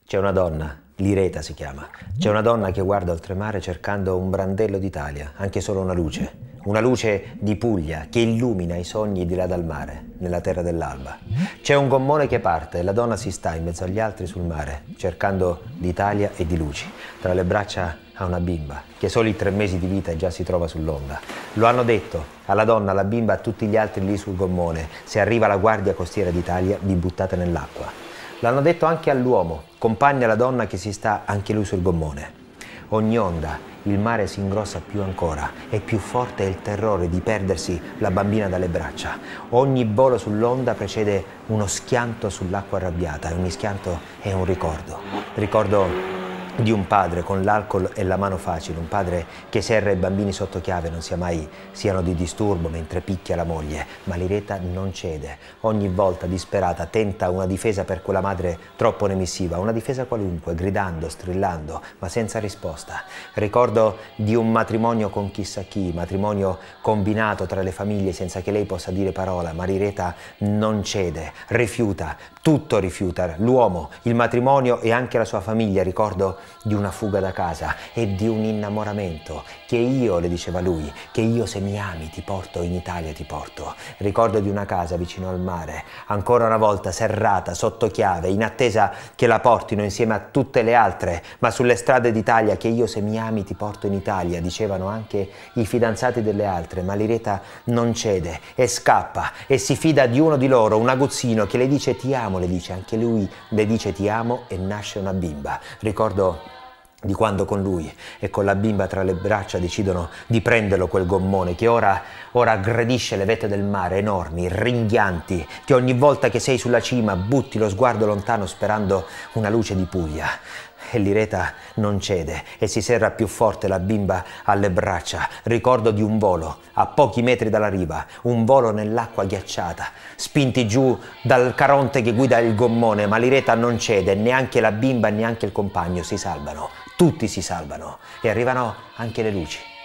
C'è una donna, Lireta si chiama, c'è una donna che guarda oltremare cercando un brandello d'Italia, anche solo una luce di Puglia che illumina i sogni di là dal mare, nella terra dell'alba. C'è un gommone che parte e la donna si sta in mezzo agli altri sul mare, cercando d'Italia e di luci. Tra le braccia ha una bimba, che solo i 3 mesi di vita già si trova sull'onda. Lo hanno detto alla donna, alla bimba, a tutti gli altri lì sul gommone: se arriva la Guardia Costiera d'Italia vi buttate nell'acqua. L'hanno detto anche all'uomo, compagno alla donna che si sta anche lui sul gommone. Ogni onda, il mare si ingrossa più ancora e più forte è il terrore di perdersi la bambina dalle braccia. Ogni volo sull'onda precede uno schianto sull'acqua arrabbiata e ogni schianto è un ricordo. Ricordo di un padre con l'alcol e la mano facile, un padre che serra i bambini sotto chiave, non sia mai siano di disturbo mentre picchia la moglie, ma Lireta non cede. Ogni volta disperata tenta una difesa per quella madre troppo remissiva, una difesa qualunque, gridando, strillando, ma senza risposta. Ricordo di un matrimonio con chissà chi, matrimonio combinato tra le famiglie senza che lei possa dire parola, ma Lireta non cede, rifiuta, tutto rifiuta, l'uomo, il matrimonio e anche la sua famiglia. Ricordo di una fuga da casa e di un innamoramento, che io, le diceva lui, che io se mi ami ti porto in Italia, ti porto. Ricordo di una casa vicino al mare, ancora una volta serrata, sotto chiave, in attesa che la portino insieme a tutte le altre, ma sulle strade d'Italia, che io se mi ami ti porto in Italia, dicevano anche i fidanzati delle altre, ma Lireta non cede e scappa e si fida di uno di loro, un aguzzino che le dice ti amo, le dice anche lui, le dice ti amo e nasce una bimba. Ricordo di quando con lui e con la bimba tra le braccia decidono di prenderlo quel gommone che ora aggredisce le vette del mare enormi, ringhianti, che ogni volta che sei sulla cima butti lo sguardo lontano sperando una luce di Puglia. E Lireta non cede e si serra più forte la bimba alle braccia. Ricordo di un volo a pochi metri dalla riva, un volo nell'acqua ghiacciata, spinti giù dal Caronte che guida il gommone, ma Lireta non cede, neanche la bimba neanche il compagno si salvano, tutti si salvano e arrivano anche le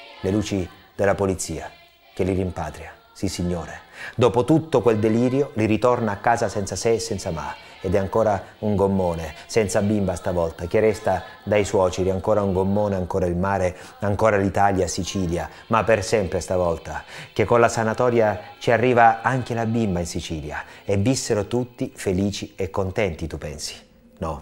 luci della polizia che li rimpatria. Sì signore, dopo tutto quel delirio li ritorna a casa senza se e senza ma. Ed è ancora un gommone, senza bimba stavolta, che resta dai suoceri, ancora un gommone, ancora il mare, ancora l'Italia, Sicilia, ma per sempre stavolta, che con la sanatoria ci arriva anche la bimba in Sicilia, e vissero tutti felici e contenti, tu pensi? No,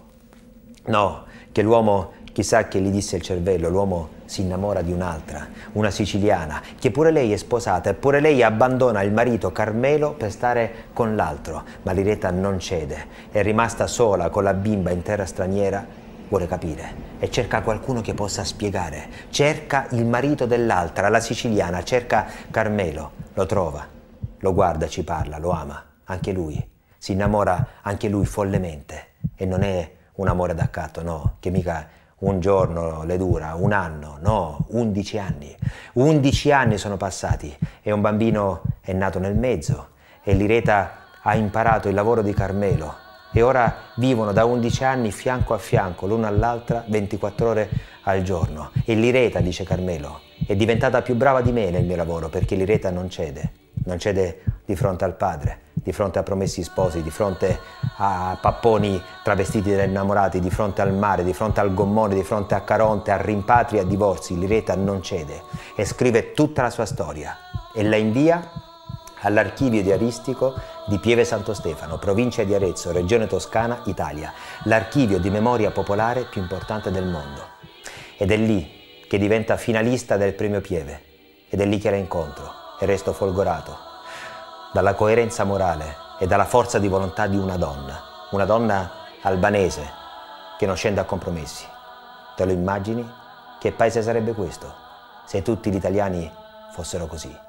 no, che l'uomo, chissà che gli disse il cervello, l'uomo si innamora di un'altra, una siciliana, che pure lei è sposata e pure lei abbandona il marito Carmelo per stare con l'altro. Ma Lireta non cede, è rimasta sola con la bimba in terra straniera, vuole capire e cerca qualcuno che possa spiegare. Cerca il marito dell'altra, la siciliana, cerca Carmelo, lo trova, lo guarda, ci parla, lo ama, anche lui, si innamora anche lui follemente e non è un amore d'accatto, no, che mica un giorno le dura, un anno, no, 11 anni. 11 anni sono passati e un bambino è nato nel mezzo e Lireta ha imparato il lavoro di Carmelo e ora vivono da 11 anni fianco a fianco, l'una all'altra, 24 ore al giorno. E Lireta, dice Carmelo, è diventata più brava di me nel mio lavoro perché Lireta non cede di fronte al padre, di fronte a promessi sposi, di fronte a papponi travestiti da innamorati, di fronte al mare, di fronte al gommone, di fronte a Caronte, a rimpatri e a divorzi. Lireta non cede e scrive tutta la sua storia e la invia all'archivio diaristico di Pieve Santo Stefano, provincia di Arezzo, regione Toscana, Italia, l'archivio di memoria popolare più importante del mondo. Ed è lì che diventa finalista del premio Pieve ed è lì che la incontro e resto folgorato dalla coerenza morale e dalla forza di volontà di una donna albanese che non scende a compromessi. Te lo immagini? Che paese sarebbe questo se tutti gli italiani fossero così?